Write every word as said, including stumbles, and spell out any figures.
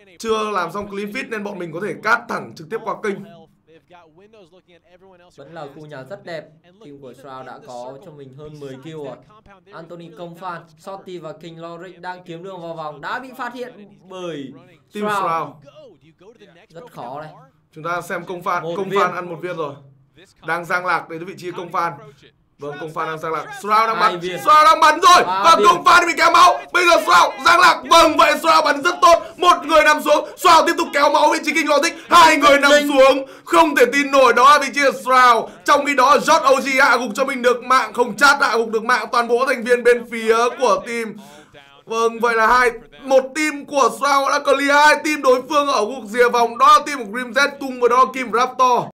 chưa làm xong clean feed nên bọn mình có thể cắt thẳng trực tiếp qua kênh. Vẫn là khu nhà rất đẹp. Team của Shroud đã có cho mình hơn mười kill rồi. Anthony công phan, Shotty và King Loric đang kiếm đường vào vòng, đã bị phát hiện bởi Team Shroud. Rất khó này. Chúng ta xem công phan, Một công viên. phan ăn một viên rồi. Đang giang lạc đến vị trí công phan. Vâng, công phan đang giang lạc. Shroud đang bắn, Shroud đang bắn rồi. Ba Và viên. công phan bị kéo máu. Bây giờ Shroud giang lạc. Vâng, vậy Shroud bắn rất tốt. Một người nằm xuống, Shroud tiếp tục kéo máu vị trí King Logic. Hai người nằm xuống. Không thể tin nổi, đó là vị trí của Shroud. Trong khi đó Jot o giê hạ gục cho mình được mạng, không chat hạ gục được mạng toàn bộ thành viên bên phía của team. Vâng, vậy là hai một team của Shroud đã clear hai team đối phương ở khu vực rìa vòng, đó là team của Grimz cùng với đó là Kim Raptor.